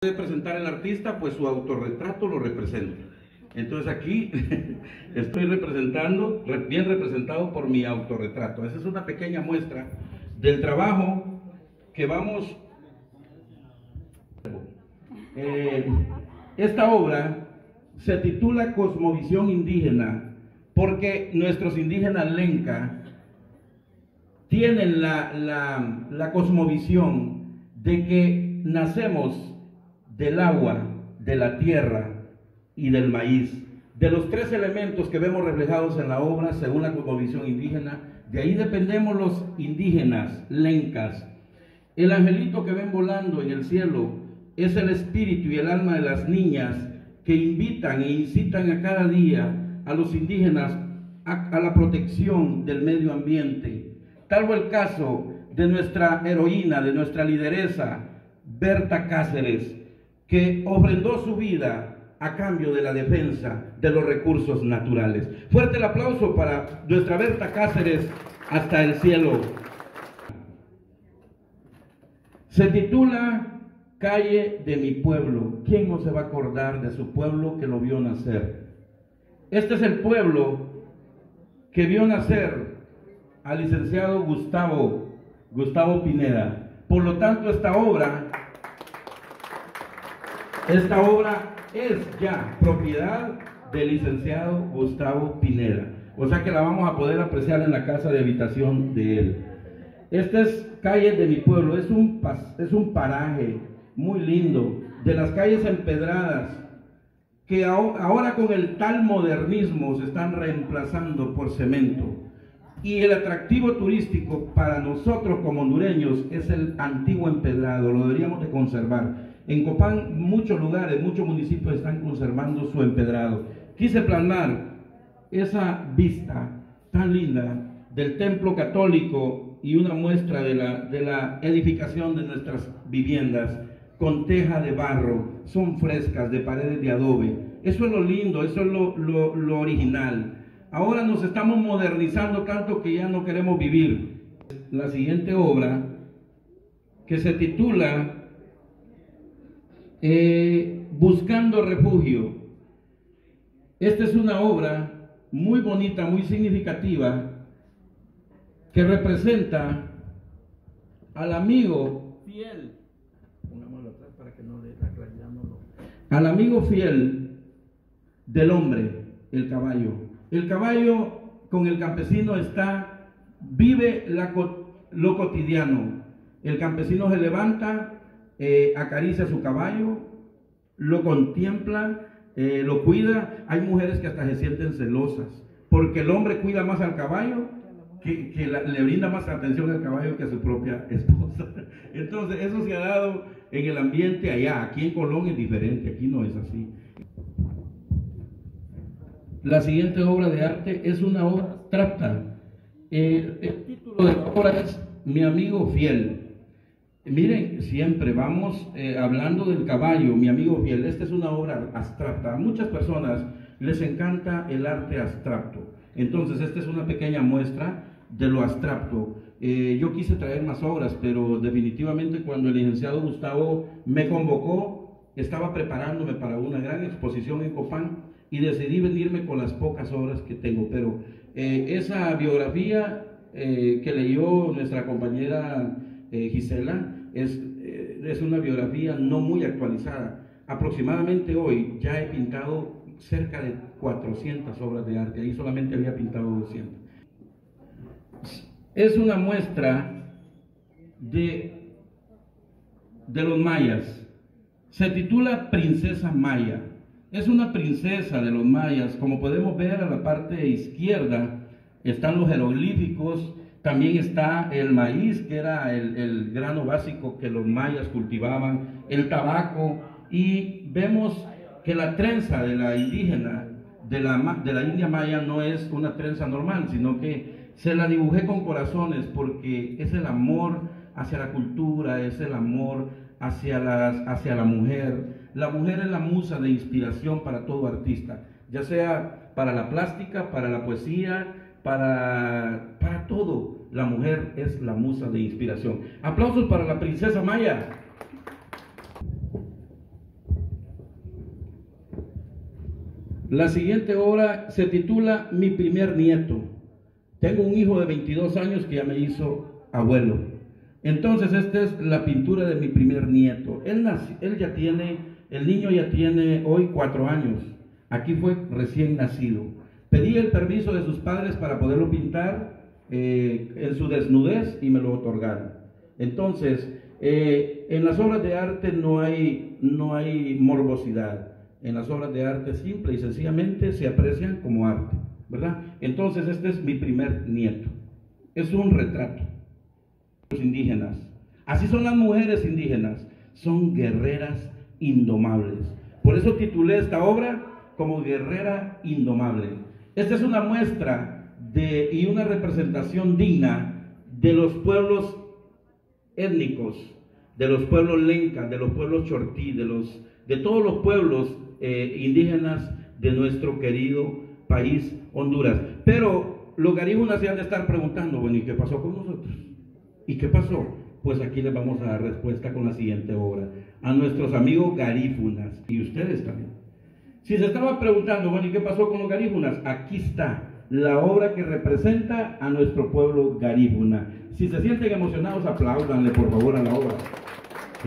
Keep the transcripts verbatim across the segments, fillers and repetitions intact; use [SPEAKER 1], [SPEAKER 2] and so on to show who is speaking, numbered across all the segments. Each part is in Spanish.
[SPEAKER 1] de presentar el artista, pues su autorretrato lo representa. Entonces aquí estoy representando, bien representado por mi autorretrato. Esa es una pequeña muestra del trabajo que vamos... Eh, esta obra se titula Cosmovisión Indígena porque nuestros indígenas lenca tienen la, la, la cosmovisión de que nacemos del agua, de la tierra y del maíz. De los tres elementos que vemos reflejados en la obra, según la cosmovisión indígena, de ahí dependemos los indígenas lencas. El angelito que ven volando en el cielo es el espíritu y el alma de las niñas que invitan e incitan a cada día a los indígenas a, a la protección del medio ambiente. Tal fue el caso de nuestra heroína, de nuestra lideresa, Berta Cáceres, que ofrendó su vida a cambio de la defensa de los recursos naturales. Fuerte el aplauso para nuestra Berta Cáceres hasta el cielo. Se titula Calle de mi pueblo. ¿Quién no se va a acordar de su pueblo que lo vio nacer? Este es el pueblo que vio nacer al licenciado Gustavo, Gustavo Pineda. Por lo tanto, esta obra, esta obra es ya propiedad del licenciado Gustavo Pineda. O sea que la vamos a poder apreciar en la casa de habitación de él. Esta es Calle de mi pueblo. Es un, es un paraje muy lindo, de las calles empedradas, que ahora con el tal modernismo se están reemplazando por cemento. Y el atractivo turístico para nosotros como hondureños es el antiguo empedrado, lo deberíamos de conservar. En Copán, muchos lugares, muchos municipios están conservando su empedrado. Quise plasmar esa vista tan linda del templo católico y una muestra de la, de la edificación de nuestras viviendas con teja de barro, son frescas, de paredes de adobe. Eso es lo lindo, eso es lo, lo, lo original. Ahora nos estamos modernizando tanto que ya no queremos vivir. La siguiente obra, que se titula eh, Buscando Refugio. Esta es una obra muy bonita, muy significativa, que representa al amigo fiel, pongámoslo atrás para que no le la claridad no lo... al amigo fiel del hombre, el caballo. El caballo con el campesino está, vive la, lo cotidiano. El campesino se levanta, eh, acaricia a su caballo, lo contempla, eh, lo cuida. Hay mujeres que hasta se sienten celosas, porque el hombre cuida más al caballo, que, que la, le brinda más atención al caballo que a su propia esposa. Entonces eso se ha dado en el ambiente allá. Aquí en Colón es diferente, aquí no es así. La siguiente obra de arte es una obra abstracta. Eh, el título de la obra es Mi amigo fiel. Miren, siempre vamos eh, hablando del caballo, mi amigo fiel. Esta es una obra abstracta. A muchas personas les encanta el arte abstracto. Entonces, esta es una pequeña muestra de lo abstracto. Eh, yo quise traer más obras, pero definitivamente cuando el licenciado Gustavo me convocó, estaba preparándome para una gran exposición en Copán y decidí venirme con las pocas obras que tengo. Pero eh, esa biografía eh, que leyó nuestra compañera eh, Gisela es, eh, es una biografía no muy actualizada. Aproximadamente hoy ya he pintado cerca de cuatrocientas obras de arte, ahí solamente había pintado doscientas. Es una muestra de, de los mayas. Se titula Princesa Maya. Es una princesa de los mayas. Como podemos ver a la parte izquierda están los jeroglíficos, también está el maíz, que era el, el grano básico que los mayas cultivaban, el tabaco, y vemos que la trenza de la indígena, de la, de la India maya, no es una trenza normal, sino que se la dibujé con corazones porque es el amor hacia la cultura, es el amor hacia, las, hacia la mujer. La mujer es la musa de inspiración para todo artista, ya sea para la plástica, para la poesía, para, para todo. La mujer es la musa de inspiración. Aplausos para la princesa Maya. La siguiente obra se titula Mi primer nieto. Tengo un hijo de veintidós años que ya me hizo abuelo. Entonces esta es la pintura de mi primer nieto. Él, nació, él ya tiene, el niño ya tiene hoy cuatro años. Aquí fue recién nacido. Pedí el permiso de sus padres para poderlo pintar eh, en su desnudez y me lo otorgaron. Entonces, eh, en las obras de arte no hay, no hay morbosidad. En las obras de arte simple y sencillamente se aprecian como arte, ¿verdad? Entonces este es mi primer nieto. Es un retrato. Los indígenas. Así son las mujeres indígenas. Son guerreras indomables. Por eso titulé esta obra como Guerrera Indomable. Esta es una muestra de, y una representación digna de los pueblos étnicos, de los pueblos lencas, de los pueblos chortí, de, los, de todos los pueblos eh, indígenas de nuestro querido país Honduras. Pero los garífunas se han de estar preguntando, bueno, ¿y qué pasó con nosotros? ¿Y qué pasó? Pues aquí les vamos a dar respuesta con la siguiente obra. A nuestros amigos garífunas, y ustedes también. Si se estaba preguntando, bueno, ¿y qué pasó con los garífunas? Aquí está la obra que representa a nuestro pueblo garífuna. Si se sienten emocionados, apláudanle por favor a la obra. Sí.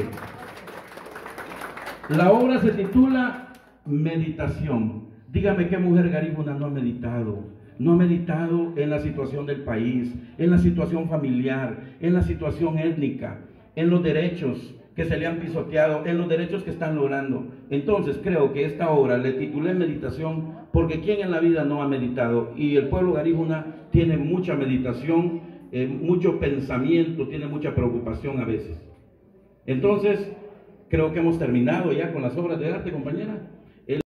[SPEAKER 1] La obra se titula Meditación. Dígame qué mujer garífuna no ha meditado. No ha meditado en la situación del país, en la situación familiar, en la situación étnica, en los derechos que se le han pisoteado, en los derechos que están logrando. Entonces creo que esta obra le titulé Meditación porque ¿quién en la vida no ha meditado? Y el pueblo garífuna tiene mucha meditación, eh, mucho pensamiento, tiene mucha preocupación a veces. Entonces creo que hemos terminado ya con las obras de arte, compañera.